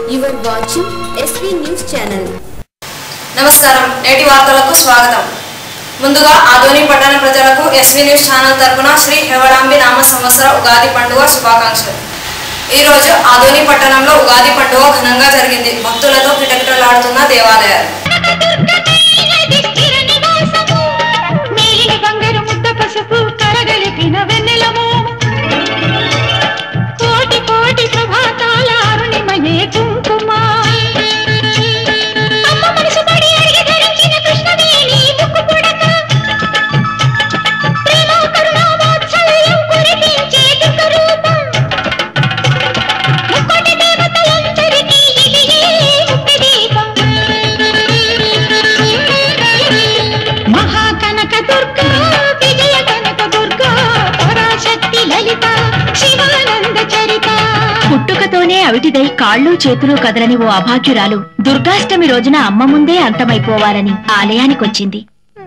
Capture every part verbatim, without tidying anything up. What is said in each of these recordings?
You are watching S V News Channel. నమస్కారం నేటి వార్తలకు స్వాగతం. ముందుగా ఆదోని పట్టణ ప్రజలకు S V News ఛానల్ తరపున శ్రీ హేవడాంబి నామ సంవత్సర ఉగాది పండుగ శుభాకాంక్షలు. ఈ రోజు ఆదోని పట్టణంలో ఉగాది పండుగ ఘనంగా జరిగింది. భక్తులతో కిటకిటలాడుతున్న దేవాలయాలు. పుట్టుకతోనే అవిటిదై కాళ్ళు చేతులు కదలని ఓ అభాగ్యురాలు దుర్గాష్టమి రోజున అమ్మ ముందే అంతమైపోవాలని ఆలయానికొచ్చింది.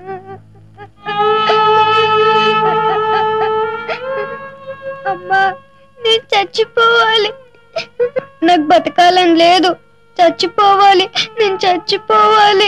అమ్మా, నేను చచ్చిపోవాలి, నాకు బతకాలని లేదు, చచ్చిపోవాలి, నేను చచ్చిపోవాలి.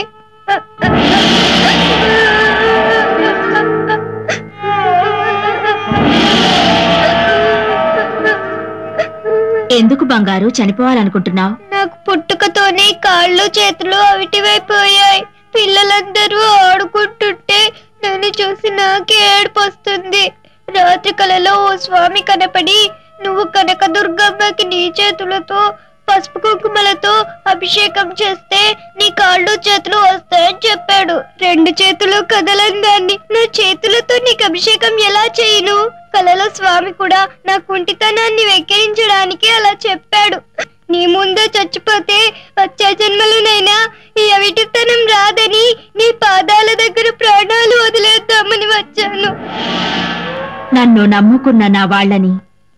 ఎందుకు బంగారు చనిపోవాలనుకుంటున్నావు? నాకు పుట్టుకతోనే కాళ్ళు చేతులు అవిటివైపోయాయి. పిల్లలందరూ ఆడుకుంటుంటే నన్ను చూసి నాకే ఏడుపు వస్తుంది. రాత్రి కలలో ఓ స్వామి కనపడి, నువ్వు కనకదుర్గమ్మకి నీ చేతులతో పసుపు కుంకుమలతో అభిషేకం చేస్తే నీ కాళ్ళు చేతులు వస్తాయని చెప్పాడు. రెండు చేతులు కదలని దాన్ని నా చేతులతో నీకు అభిషేకం ఎలా చేయను? కలలో స్వామి కూడా నా కుంటితనాన్ని వెక్కిరించడానికి అలా చెప్పాడు. నీ ముందే చచ్చిపోతే వచ్చే జన్మలోనైనా ఈ అవిటితనం రాదని నీ పాదాల దగ్గర ప్రాణాలు వదిలేద్దామని వచ్చాను. నన్ను నమ్ముకున్న నా వాళ్ళని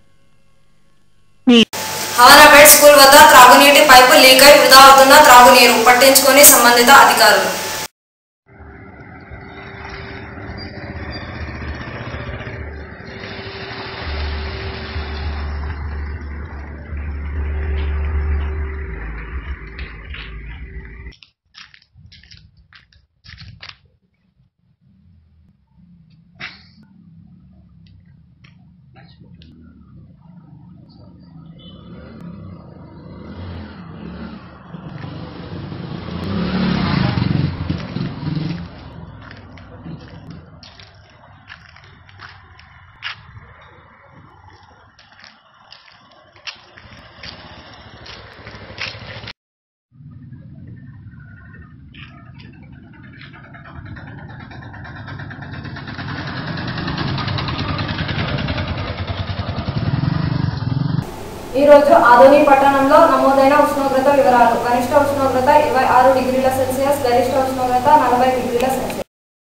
హవానాపేట్ స్కూల్ వద్ద త్రాగునీటి పైపు లీక్ అయి వృధా అవుతున్న త్రాగునీరు పట్టించుకొని సంబంధిత అధికారులు. ఈ రోజు ఆదోని పట్టణంలో నమోదైన ఉష్ణోగ్రత వివరాలు. కనిష్ట ఉష్ణోగ్రత ఇరవై ఆరు డిగ్రీల సెల్సియస్, గరిష్ట ఉష్ణోగ్రత నలభై డిగ్రీల సెల్సియస్.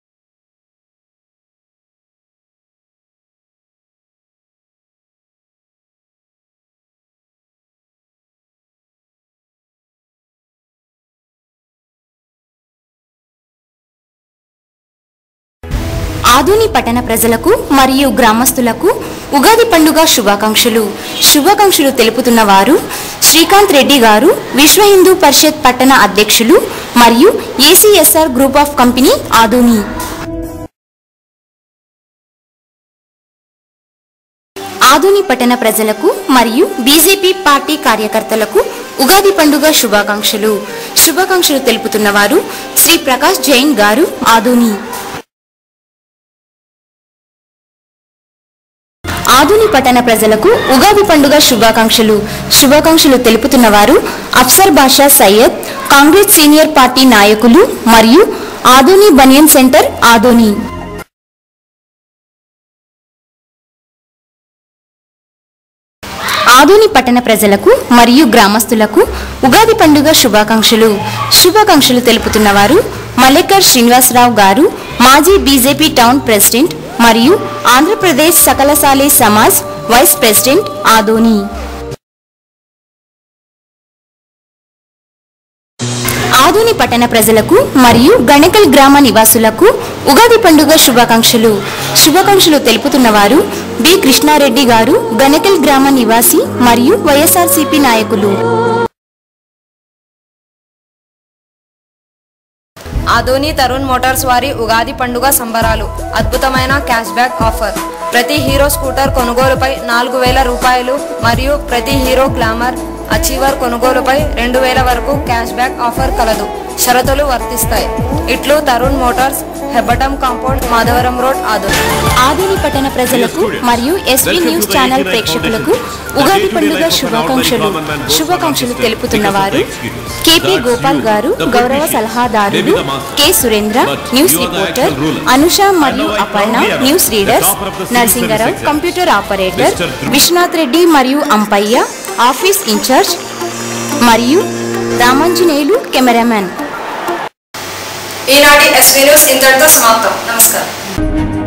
ఆదోని పట్టణ ప్రజలకు మరియు గ్రామస్తులకు ఉగాది పండుగ శుభాకాంక్షలు శుభాకాంక్షలు తెలుపుతున్న వారు శ్రీకాంత్ రెడ్డి గారు, విశ్వ హిందూ పరిషత్ పట్టణ అధ్యక్షులు మరియు ACSR group of company Adoni. Adoni పట్టణ ప్రజలకు మరియు బీజేపీ పార్టీ కార్యకర్తలకు ఉగాది పండుగ శుభాకాంక్షలు శుభాకాంక్షలు తెలుపుతున్న వారు శ్రీ ప్రకాష్ జైన్ గారు, ఆదోని. ఆదోని పట్టణ ప్రజలకు ఉగాది పండుగ శుభాకాంక్షలు శుభాకాంక్షలు తెలుపుతున్న వారు అఫ్సర్ బాషా సయ్యద్, కాంగ్రెస్ సీనియర్ పార్టీ నాయకులు మరియు ఆదోని బనియన్ సెంటర్, ఆదోని. ఆదోని పట్టణ ప్రజలకు మరియు గ్రామస్తులకు ఉగాది పండుగ శుభాకాంక్షలు శుభాకాంక్షలు తెలుపుతున్న వారు మల్లేకర్ శ్రీనివాసరావు గారు, మాజీ బీజేపీ టౌన్ ప్రెసిడెంట్ మరియు ఆంధ్రప్రదేశ్ సకలశాలి సమాజ్ వైస్ ప్రెసిడెంట్, ఆదోని. ఆదోని పట్టణ ప్రజలకు మరియు గణకల్ గ్రామ నివాసులకు ఉగాది పండుగ శుభాకాంక్షలు శుభాకాంక్షలు తెలుపుతున్న వారు బి కృష్ణారెడ్డి గారు, గణకల్ గ్రామ నివాసి మరియు వైఎస్ఆర్సీపీ నాయకులు. ఆదోని తరుణ్ మోటార్స్ వారి ఉగాది పండుగ సంబరాలు అద్భుతమైన క్యాష్ బ్యాక్ ఆఫర్. ప్రతి హీరో స్కూటర్ కొనుగోలుపై నాలుగు వేల రూపాయలు మరియు ప్రతి హీరో గ్లామర్ అచీవర్ కొనుగోలుపై రెండు వేల వరకు క్యాష్ బ్యాక్ ఆఫర్ కలదు. షరతులు వర్తిస్తాయి. ఇట్లు Tarun motors, Hebbatam compound, Madhavaram road, Adoni. Adoni పట్టణ ప్రజలకు మరియు ఎస్వి న్యూస్ ఛానల్ ప్రేక్షకులకు ఉగాది పండుగ శుభాకాంక్షలు శుభాకాంక్షలు తెలుపుతున్న వారు కెపి గోపాల్ గారు, గౌరవ సలహాదారులు K Surendra, news reporter Anusha మరియు Aparna, news readers Narasingarao, computer operator Vishwanath Reddy మరియు అంపయ్య, ఆఫీస్ ఇన్ఛార్జ్ మరియు రామాంజనేయులు కెమెరామెన్. ఈనాటి ఎస్వీ న్యూస్ ఇంతటితో సమాప్తం. నమస్కారం.